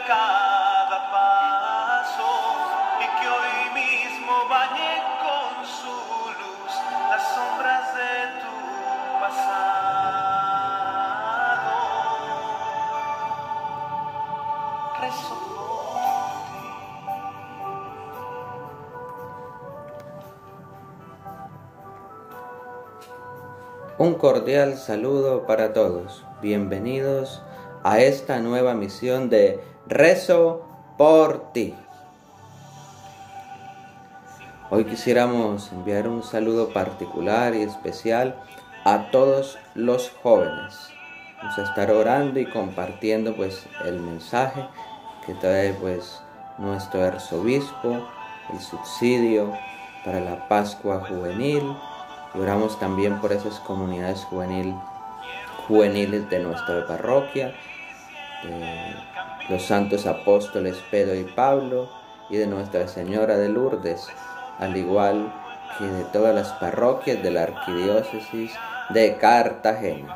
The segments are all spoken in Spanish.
cada paso y que hoy mismo bañe con su luz las sombras de tu pasado. Rezo Un cordial saludo para todos. Bienvenidos a esta nueva misión de Rezo por ti. Hoy quisiéramos enviar un saludo particular y especial a todos los jóvenes. Vamos a estar orando y compartiendo el mensaje que trae nuestro arzobispo, el subsidio para la Pascua Juvenil. Y oramos también por esas comunidades juveniles de nuestra parroquia, de los santos apóstoles Pedro y Pablo y de Nuestra Señora de Lourdes, al igual que de todas las parroquias de la arquidiócesis de Cartagena.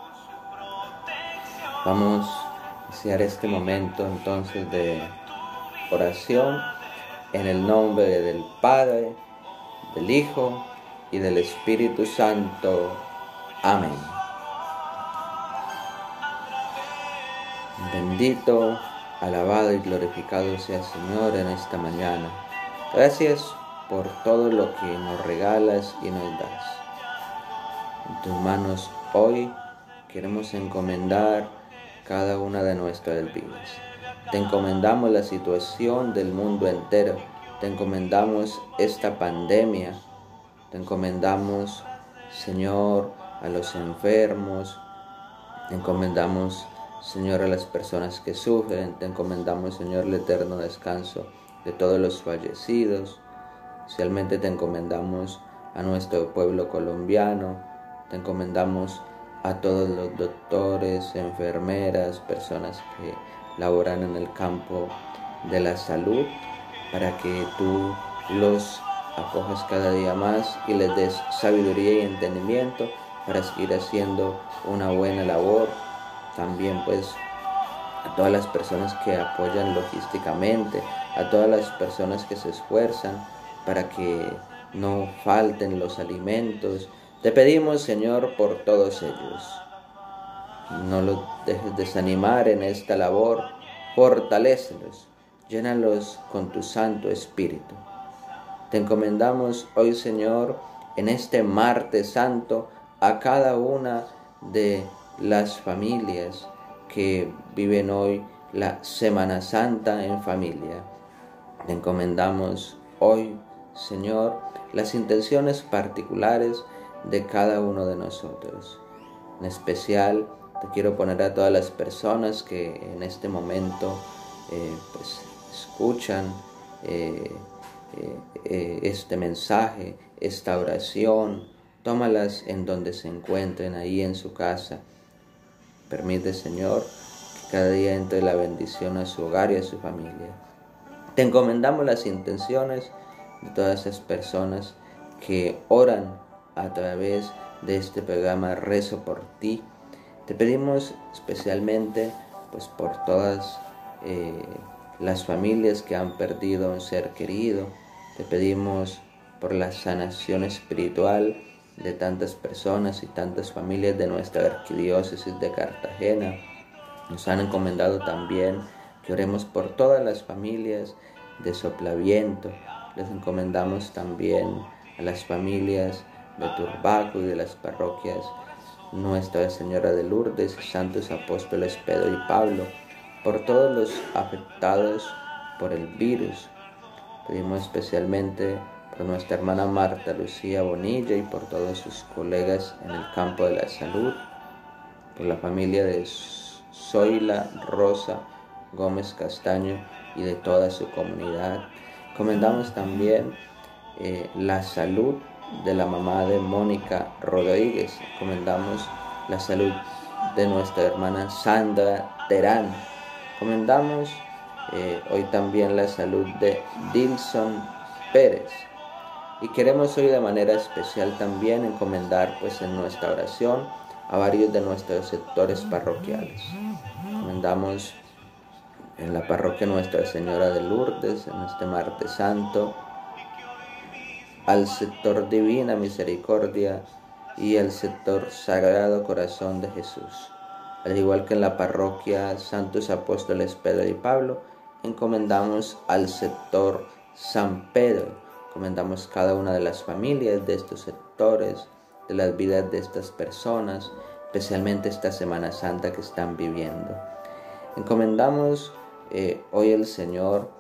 Vamos a iniciar este momento entonces de oración en el nombre del Padre, del Hijo y del Espíritu Santo. Amén. Bendito, alabado y glorificado sea Señor en esta mañana. Gracias por todo lo que nos regalas y nos das. En tus manos hoy queremos encomendar cada una de nuestras vidas. Te encomendamos la situación del mundo entero. Te encomendamos esta pandemia. Te encomendamos, Señor, a los enfermos. Te encomendamos, Señor, a las personas que sufren. Te encomendamos, Señor, el eterno descanso de todos los fallecidos. Especialmente te encomendamos a nuestro pueblo colombiano. Te encomendamos a todos los doctores, enfermeras, personas que laboran en el campo de la salud, para que tú los acojas cada día más y les des sabiduría y entendimiento para seguir haciendo una buena labor. También a todas las personas que apoyan logísticamente, a todas las personas que se esfuerzan para que no falten los alimentos. Te pedimos, Señor, por todos ellos. No los dejes desanimar en esta labor. Fortalécelos, llénalos con tu Santo Espíritu. Te encomendamos hoy, Señor, en este martes santo, a cada una de las familias que viven hoy la Semana Santa en familia. Te encomendamos hoy, Señor, las intenciones particulares de cada uno de nosotros. En especial, te quiero poner a todas las personas que en este momento escuchan este mensaje, esta oración. Tómalas en donde se encuentren, ahí en su casa. Permite, Señor, que cada día entre la bendición a su hogar y a su familia. Te encomendamos las intenciones de todas esas personas que oran a través de este programa Rezo por ti. Te pedimos especialmente por todas las familias que han perdido a un ser querido. Te pedimos por la sanación espiritual de tantas personas y tantas familias de nuestra arquidiócesis de Cartagena. Nos han encomendado también que oremos por todas las familias de Soplaviento. Les encomendamos también a las familias de Turbaco y de las parroquias Nuestra Señora de Lourdes y Santos Apóstoles Pedro y Pablo, por todos los afectados por el virus. Pedimos especialmente por nuestra hermana Marta Lucía Bonilla y por todos sus colegas en el campo de la salud, por la familia de Zoila Rosa Gómez Castaño y de toda su comunidad. Comendamos también la salud de la mamá de Mónica Rodríguez. Comendamos la salud de nuestra hermana Sandra Terán. Comendamos hoy también la salud de Dilson Pérez. Y queremos hoy de manera especial también encomendar en nuestra oración a varios de nuestros sectores parroquiales. Encomendamos en la parroquia Nuestra Señora de Lourdes, en este martes santo, al sector Divina Misericordia y al sector Sagrado Corazón de Jesús. Al igual que en la parroquia Santos Apóstoles Pedro y Pablo, encomendamos al sector San Pedro, encomendamos cada una de las familias de estos sectores, de las vidas de estas personas, especialmente esta Semana Santa que están viviendo. Encomendamos hoy al Señor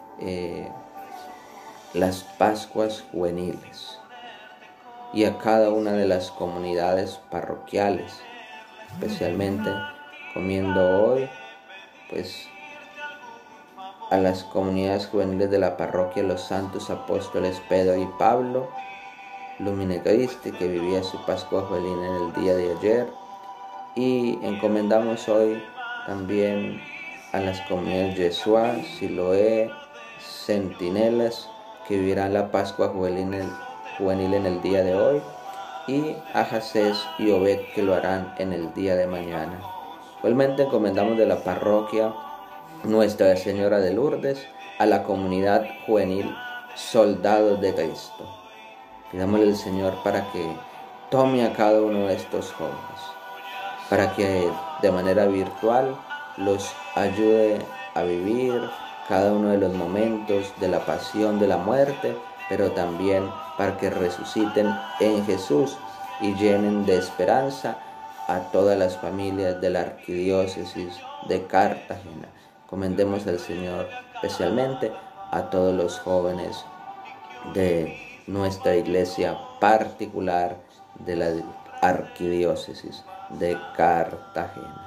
las Pascuas juveniles y a cada una de las comunidades parroquiales, especialmente comiendo hoy pues a las comunidades juveniles de la parroquia Los Santos Apóstoles Pedro y Pablo, Lumine Christi, que vivía su Pascua juvenil en el día de ayer, y encomendamos hoy también a las comunidades Yeshua, Siloé, Centinelas, que vivirán la Pascua juvenil en el día de hoy, y a Jacés y Obed, que lo harán en el día de mañana. Igualmente encomendamos de la parroquia Nuestra Señora de Lourdes a la comunidad juvenil Soldados de Cristo. Pidámosle al Señor para que tome a cada uno de estos jóvenes, para que de manera virtual los ayude a vivir cada uno de los momentos de la pasión, de la muerte, pero también para que resuciten en Jesús y llenen de esperanza a todas las familias de la arquidiócesis de Cartagena. Encomendemos al Señor especialmente a todos los jóvenes de nuestra iglesia particular de la arquidiócesis de Cartagena.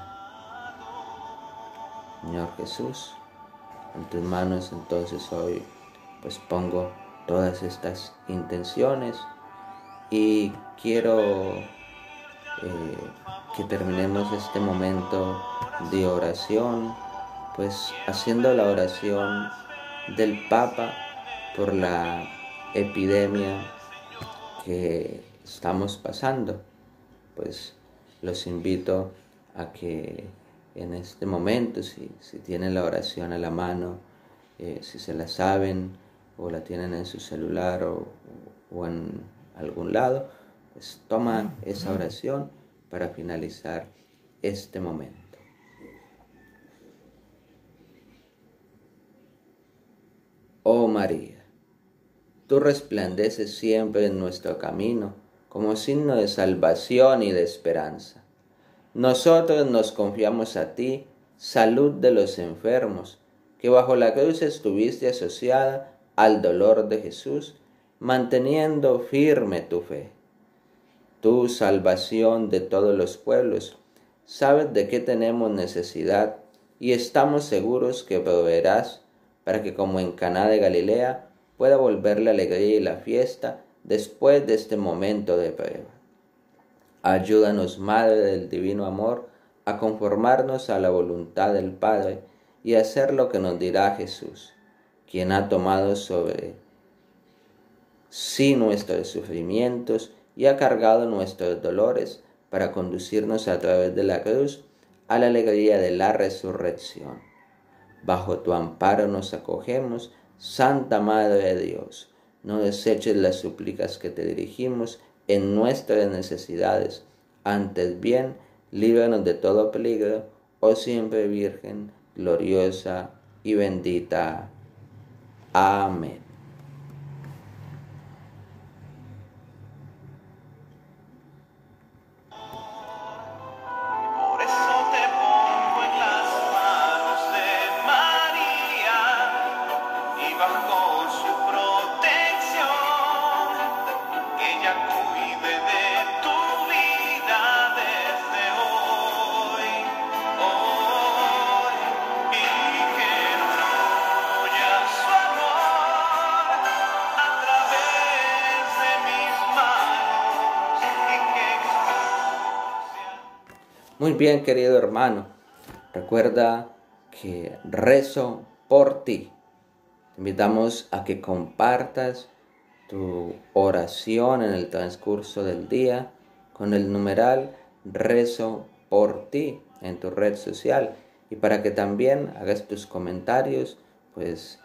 Señor Jesús, en tus manos entonces hoy pues pongo todas estas intenciones y quiero que terminemos este momento de oración pues haciendo la oración del Papa por la epidemia que estamos pasando. Pues los invito a que en este momento, si tienen la oración a la mano, si se la saben o la tienen en su celular o en algún lado, pues toma esa oración para finalizar este momento. Oh María, tú resplandeces siempre en nuestro camino como signo de salvación y de esperanza. Nosotros nos confiamos a ti, salud de los enfermos, que bajo la cruz estuviste asociada al dolor de Jesús, manteniendo firme tu fe. Tú, salvación de todos los pueblos, sabes de qué tenemos necesidad y estamos seguros que proveerás para que como en Caná de Galilea pueda volver la alegría y la fiesta después de este momento de prueba. Ayúdanos, Madre del Divino Amor, a conformarnos a la voluntad del Padre y a hacer lo que nos dirá Jesús, quien ha tomado sobre sí nuestros sufrimientos y ha cargado nuestros dolores para conducirnos a través de la cruz a la alegría de la resurrección. Bajo tu amparo nos acogemos, Santa Madre de Dios. No deseches las súplicas que te dirigimos en nuestras necesidades. Antes bien, líbranos de todo peligro, oh siempre Virgen, gloriosa y bendita. Amén. Por eso te pongo en las manos de María y bajo su protección, que ella cuide de tu vida desde hoy, y que fluya su amor a través de mis manos y que Muy bien, querido hermano, recuerda que rezo por ti. Te invitamos a que compartas tu oración en el transcurso del día con el numeral rezo por ti en tu red social y para que también hagas tus comentarios pues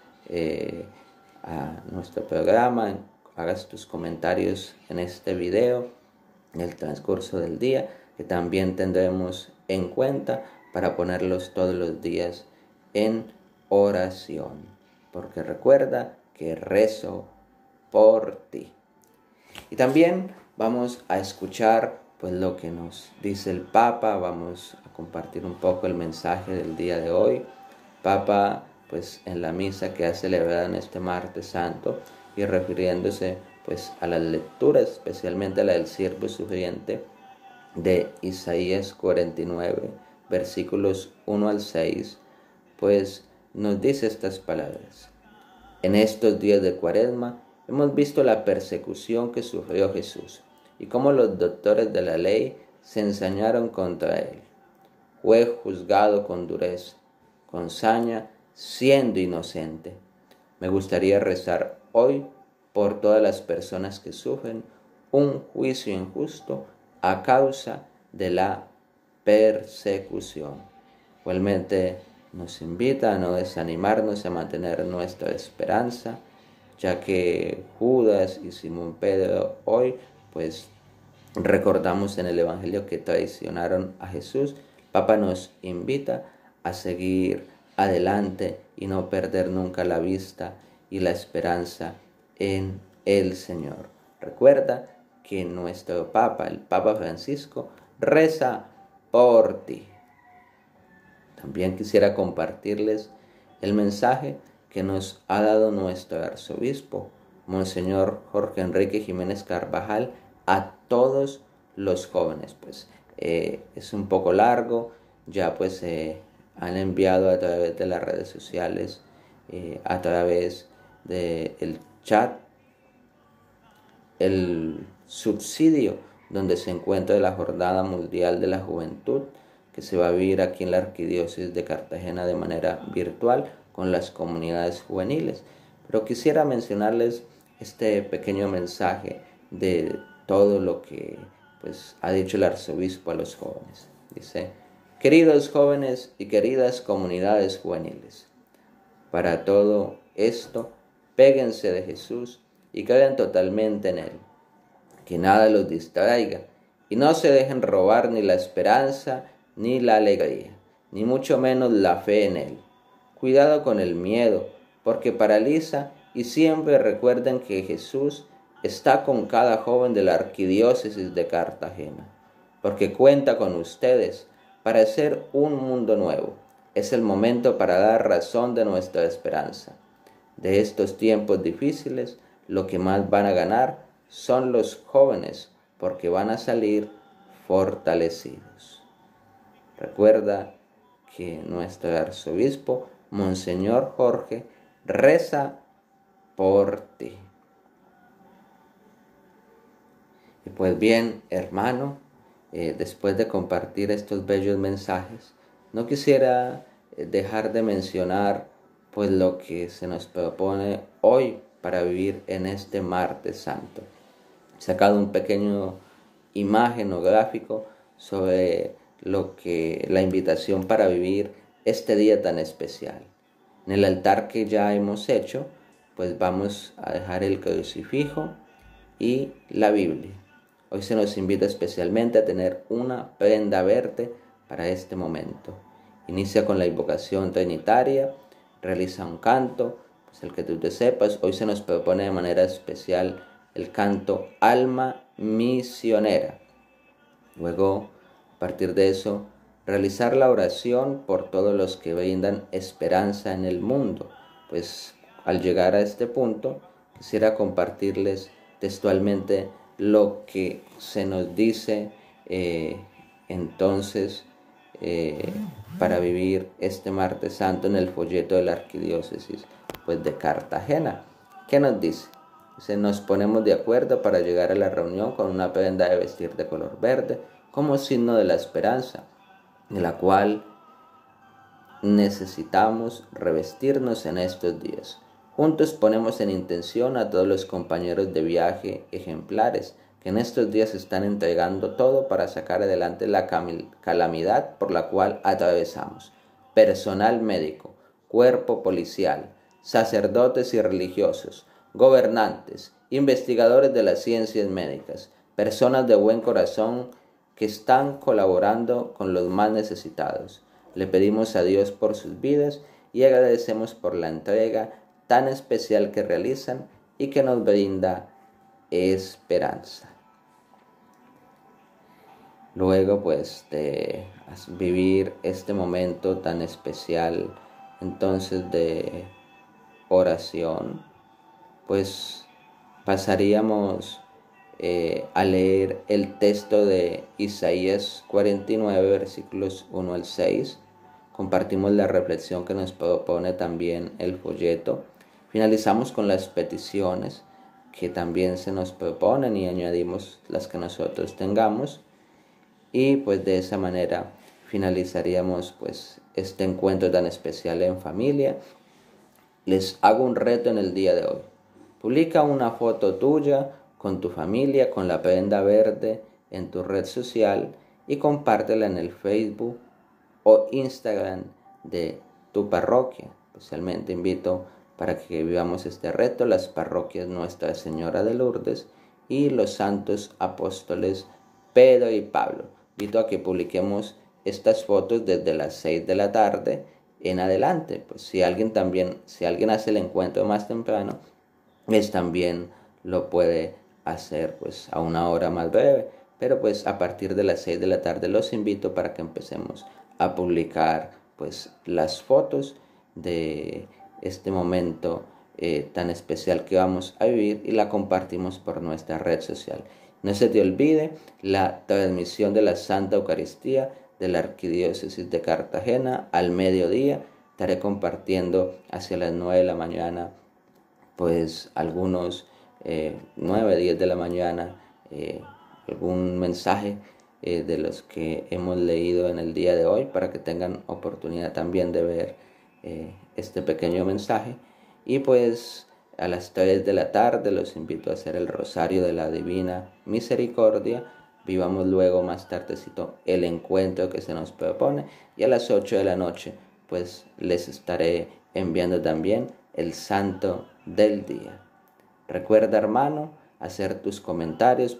a nuestro programa, hagas tus comentarios en este video en el transcurso del día, que también tendremos en cuenta para ponerlos todos los días en oración, porque recuerda que rezo por ti. Y también vamos a escuchar pues lo que nos dice el Papa. Vamos a compartir un poco el mensaje del día de hoy. Papa pues en la misa que ha celebrado en este martes santo, y refiriéndose pues a las lecturas, especialmente a la del siervo sufriente de Isaías 49, versículos 1 al 6, pues nos dice estas palabras: en estos días de Cuaresma hemos visto la persecución que sufrió Jesús y cómo los doctores de la ley se ensañaron contra él. Fue juzgado con dureza, con saña, siendo inocente. Me gustaría rezar hoy por todas las personas que sufren un juicio injusto a causa de la persecución. Igualmente nos invita a no desanimarnos, a mantener nuestra esperanza, ya que Judas y Simón Pedro hoy pues recordamos en el Evangelio que traicionaron a Jesús. El Papa nos invita a seguir adelante y no perder nunca la vista y la esperanza en el Señor. Recuerda que nuestro Papa, el Papa Francisco, reza por ti. También quisiera compartirles el mensaje que nos ha dado nuestro arzobispo, Monseñor Jorge Enrique Jiménez Carvajal, a todos los jóvenes. Pues es un poco largo, ya pues han enviado a través de las redes sociales, a través del chat, el subsidio donde se encuentra la Jornada Mundial de la Juventud, que se va a vivir aquí en la Arquidiócesis de Cartagena de manera virtual con las comunidades juveniles. Pero quisiera mencionarles este pequeño mensaje de todo lo que pues ha dicho el arzobispo a los jóvenes. Dice: queridos jóvenes y queridas comunidades juveniles, para todo esto, péguense de Jesús y crean totalmente en Él. Que nada los distraiga y no se dejen robar ni la esperanza ni la alegría, ni mucho menos la fe en Él. Cuidado con el miedo, porque paraliza, y siempre recuerden que Jesús está con cada joven de la Arquidiócesis de Cartagena, porque cuenta con ustedes para hacer un mundo nuevo. Es el momento para dar razón de nuestra esperanza. De estos tiempos difíciles, lo que más van a ganar son los jóvenes, porque van a salir fortalecidos. Recuerda que nuestro arzobispo, Monseñor Jorge, reza por ti. Y pues bien, hermano, después de compartir estos bellos mensajes, no quisiera dejar de mencionar pues lo que se nos propone hoy para vivir en este martes santo. He sacado un pequeño imagen o gráfico sobre la invitación para vivir este día tan especial. En el altar que ya hemos hecho, pues vamos a dejar el crucifijo y la Biblia. Hoy se nos invita especialmente a tener una prenda verde para este momento. Inicia con la invocación trinitaria, realiza un canto, pues el que tú te sepas. Hoy se nos propone de manera especial el canto Alma Misionera. Luego, a partir de eso, realizar la oración por todos los que brindan esperanza en el mundo. Pues al llegar a este punto, quisiera compartirles textualmente lo que se nos dice entonces para vivir este martes santo en el folleto de la Arquidiócesis pues de Cartagena. ¿Qué nos dice? Dice: nos ponemos de acuerdo para llegar a la reunión con una prenda de vestir de color verde como signo de la esperanza, de la cual necesitamos revestirnos en estos días. Juntos ponemos en intención a todos los compañeros de viaje ejemplares que en estos días están entregando todo para sacar adelante la calamidad por la cual atravesamos. personal médico, cuerpo policial, sacerdotes y religiosos, gobernantes, investigadores de las ciencias médicas, personas de buen corazón que están colaborando con los más necesitados. Le pedimos a Dios por sus vidas y agradecemos por la entrega tan especial que realizan y que nos brinda esperanza. Luego pues de vivir este momento tan especial entonces de oración, pues pasaríamos a leer el texto de Isaías 49, versículos 1 al 6. Compartimos la reflexión que nos propone también el folleto. Finalizamos con las peticiones que también se nos proponen y añadimos las que nosotros tengamos. Y pues de esa manera finalizaríamos pues este encuentro tan especial en familia. Les hago un reto en el día de hoy. Publica una foto tuya con tu familia con la prenda verde en tu red social y compártela en el Facebook o Instagram de tu parroquia. Especialmente invito para que vivamos este reto las parroquias Nuestra Señora de Lourdes y los santos apóstoles Pedro y Pablo. Invito a que publiquemos estas fotos desde las 6 de la tarde en adelante. Pues si alguien hace el encuentro más temprano, pues también lo puede hacer pues a una hora más breve. Pero pues a partir de las 6 de la tarde los invito para que empecemos a publicar pues las fotos de este momento tan especial que vamos a vivir y la compartimos por nuestra red social. No se te olvide la transmisión de la Santa Eucaristía de la Arquidiócesis de Cartagena al mediodía. Estaré compartiendo hacia las 9 de la mañana, pues algunos 9, 10 de la mañana, algún mensaje de los que hemos leído en el día de hoy para que tengan oportunidad también de ver este pequeño mensaje. Y pues a las 3 de la tarde los invito a hacer el Rosario de la Divina Misericordia. Vivamos luego más tardecito el encuentro que se nos propone y a las 8 de la noche pues les estaré enviando también el Santo del Día. Recuerda, hermano, hacer tus comentarios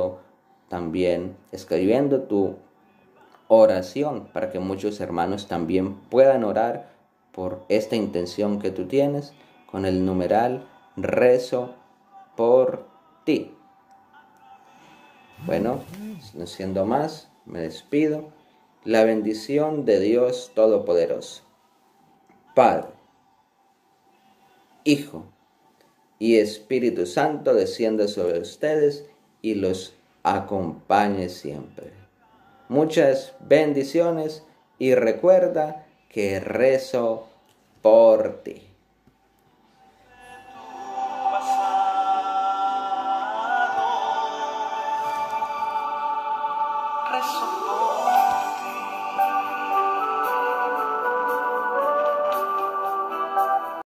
escribiendo tu oración para que muchos hermanos también puedan orar por esta intención que tú tienes con el numeral rezo por ti. Bueno, no siendo más, me despido. La bendición de Dios Todopoderoso, Padre, Hijo y Espíritu Santo descienda sobre ustedes y los acompañe siempre. Muchas bendiciones y recuerda que rezo por ti. Rezo